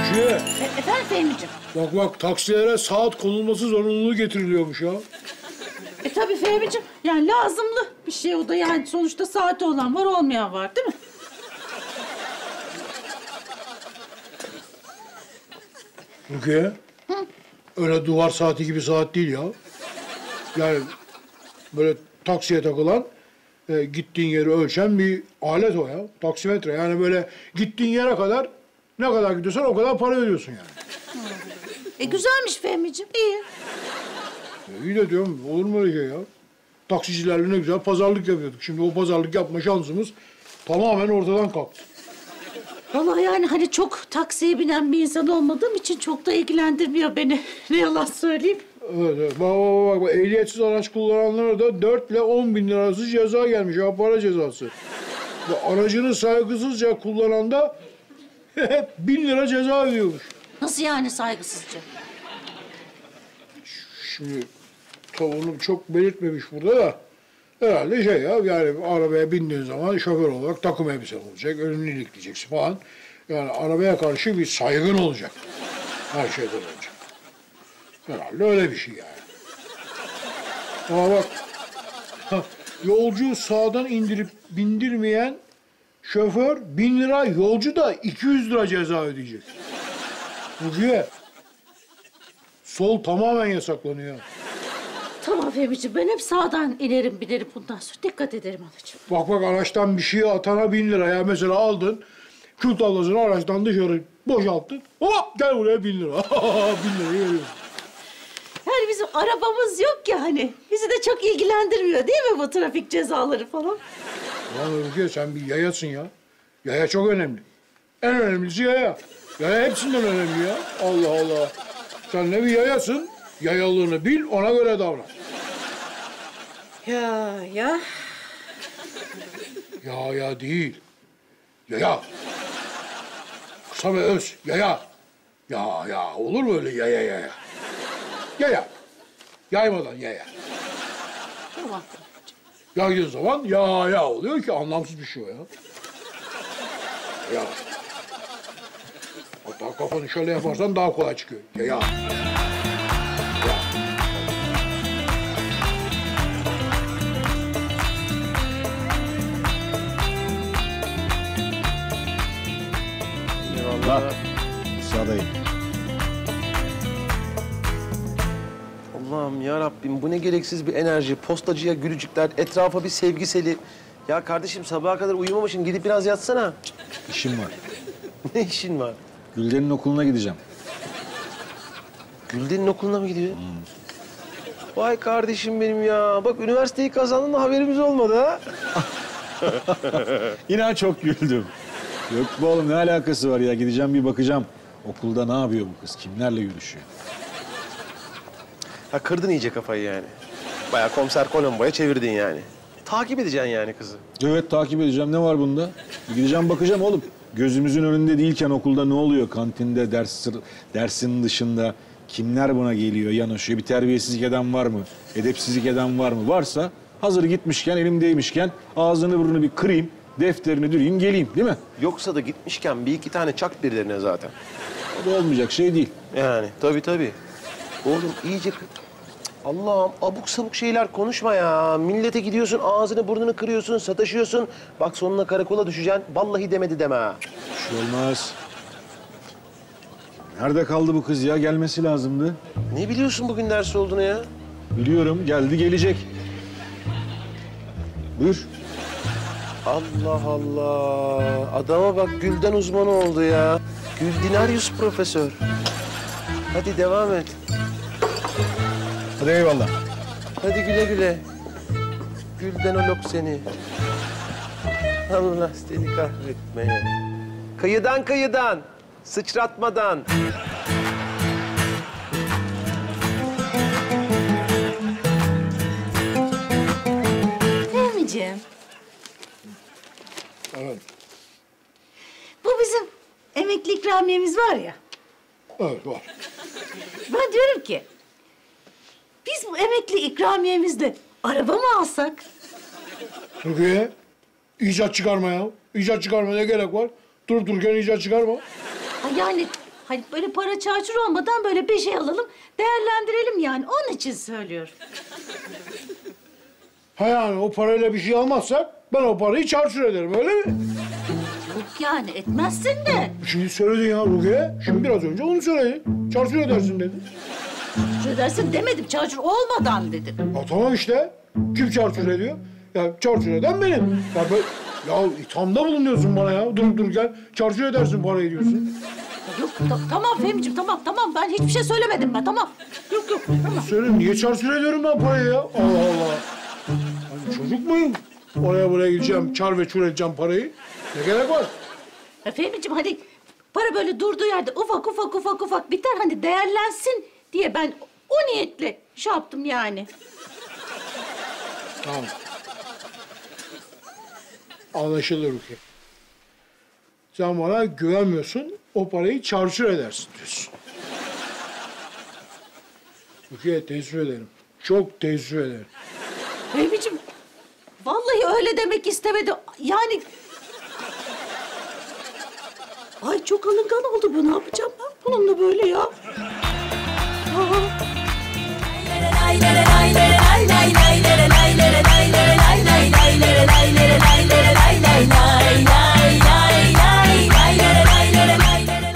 Rukiye. Efendim Fehmi'ciğim? Bak taksilere saat konulması zorunluluğu getiriliyormuş ya. Tabii Fehmi'ciğim. Yani lazımlı bir şey o da yani. Sonuçta saati olan var, olmayan var değil mi? Rukiye. Hı? Öyle duvar saati gibi saat değil ya. Yani böyle taksiye takılan, gittiğin yeri ölçen bir alet o ya. Taksimetre. Yani böyle gittiğin yere kadar ne kadar gidiyorsan o kadar para ödüyorsun yani. Güzelmiş Fehmi'ciğim. İyi. İyi de diyorum, olur mu öyle şey ya? Taksicilerle ne güzel pazarlık yapıyorduk. Şimdi o pazarlık yapma şansımız tamamen ortadan kalktı. Vallahi yani hani çok taksiye binen bir insan olmadığım için çok da ilgilendirmiyor beni. Ne yalan söyleyeyim. Evet. Bak. Ehliyetsiz araç kullananlara da 4 ile 10 bin lira arası ceza gelmiş. Ya para cezası. Aracını saygısızca kullanan da 1000 lira ceza ödüyormuş. Nasıl yani saygısızca? Şimdi onu çok belirtmemiş burada da. Herhalde şey ya, yani arabaya bindiğin zaman şoför olarak takım elbise olacak, önünü ilikleyeceksin falan. Yani arabaya karşı bir saygın olacak. Her şeyden önce. Herhalde öyle bir şey yani. Ama bak, yolcu sağdan indirip bindirmeyen şoför 1000 lira, yolcu da 200 lira ceza ödeyecek. Rukiye, sol tamamen yasaklanıyor. Tamam Fehmi'ciğim, ben hep sağdan inerim binerim bundan sonra. Dikkat ederim anacığım. Bak araçtan bir şey atana 1000 lira ya. Mesela aldın, kül tablasını araçtan dışarı boşalttın. Hop gel buraya 1000 lira. 1000 lirayı veriyorsun. Yani bizim arabamız yok ya hani. Bizi de çok ilgilendirmiyor değil mi bu trafik cezaları falan? Lan Rukiye, sen bir yayasın ya. Yaya çok önemli. En önemlisi yaya. Yaya hepsinden önemli ya. Allah Allah. Sen ne bir yayasın, yayalığını bil, ona göre davran. Ya. Ya değil. Yaya. Kısa ve öz. Yaya. Ya olur mu öyle yaya? Yaya. Yaymadan yaya. Tamam. Yaydığın zaman ya oluyor ki anlamsız bir şey o ya. Ya. Hatta kafanı şöyle yaparsan daha kolay çıkıyor. Ya. Eyvallah. Müsaadeyim. Allah'ım ya Rabbim, bu ne gereksiz bir enerji. Postacıya gülücükler, etrafa bir sevgi seli. Ya kardeşim, sabaha kadar uyumamışsın. Gidip biraz yatsana. İşim var. Ne işin var? Gülden'in okuluna gideceğim. Gülden'in okuluna mı gidiyor? Vay kardeşim benim ya. Bak, üniversiteyi kazandın da haberimiz olmadı ha. İnan çok güldüm. Yok bu oğlum, ne alakası var ya? Gideceğim bir bakacağım. Okulda ne yapıyor bu kız? Kimlerle görüşüyor? Ha, kırdın iyice kafayı yani. Bayağı komiser Columbo'ya çevirdin yani. Takip edeceksin yani kızı. Evet, takip edeceğim. Ne var bunda? Gideceğim bakacağım oğlum. Gözümüzün önünde değilken okulda ne oluyor? Kantinde, dersin dışında kimler buna geliyor, yanaşıyor? Bir terbiyesizlik eden var mı? Edepsizlik eden var mı? Varsa hazır gitmişken, elimdeymişken ağzını burnunu bir kırayım, defterini düreyim, geleyim değil mi? Yoksa da gitmişken bir iki tane çak birilerine zaten. O da olmayacak şey değil. Yani tabii. Oğlum iyice... Allah'ım, abuk sabuk şeyler konuşma ya. Millete gidiyorsun, ağzını burnunu kırıyorsun, sataşıyorsun. Bak sonuna karakola düşeceksin. Vallahi demedi deme ha. Bir şey olmaz. Nerede kaldı bu kız ya? Gelmesi lazımdı. Ne biliyorsun bugün ders olduğunu ya? Biliyorum, geldi gelecek. Buyur. Allah Allah. Adama bak, Gülden uzmanı oldu ya. Güldinarius profesör. Hadi devam et. Hadi eyvallah. Hadi güle güle. Güldenolog seni. Allah seni kahretmeye. Kıyıdan, sıçratmadan. Fehmi'ciğim. Evet. Bu bizim emekli ikramiyemiz var ya. Evet, var. Ben diyorum ki biz bu emekli ikramiyemizle araba mı alsak? Rukiye, icat çıkarma ya. İcat çıkarmaya gerek var. Durup dururken icat çıkarma. Yani Hani böyle para çarçur olmadan böyle bir şey alalım, değerlendirelim yani. Onun için söylüyorum. Ha yani o parayla bir şey almazsak ben o parayı çarçur ederim öyle mi? Yok yani etmezsin de. Şimdi söyledin ya Rukiye. Şimdi biraz önce onu söyledin. Çarçur edersin dedin. Çözersin demedim, çarçur olmadan dedim. Ya tamam işte. Kim çarçur ediyor? Ya çarçur eden benim. Ya ithamda bulunuyorsun bana ya. Durup dururken çarçur edersin parayı diyorsun. Yok tamam Fehmi'ciğim tamam. Ben hiçbir şey söylemedim ben, tamam. Yok tamam. Söyle niye çarçur ediyorum ben parayı ya? Allah Allah. Hani çocuk muyum? Oraya buraya gideceğim, çar ve çur edeceğim parayı. Ne gerek var? Ya Fehmi'ciğim hani para böyle durduğu yerde ufak biter, hani değerlensin diye ben o niyetle şey yaptım yani. Tamam. Anlaşılır Rukiye. Sen bana güvenmiyorsun, o parayı çarçur edersin diyorsun. Rukiye teessüf ederim. Çok teessüf ederim. Fehmi'ciğim vallahi öyle demek istemedim. Yani... Ay çok alıngan oldu bu. Ne yapacağım ben bununla böyle ya? Aa.